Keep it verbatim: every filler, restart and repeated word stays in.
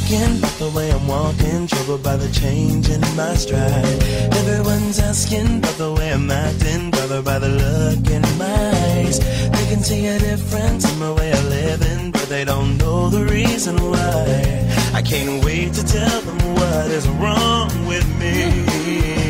talking about the way I'm walking, troubled by the change in my stride. Everyone's asking about the way I'm acting, bothered by the look in my eyes. They can see a difference in my way of living, but they don't know the reason why. I can't wait to tell them what is wrong with me.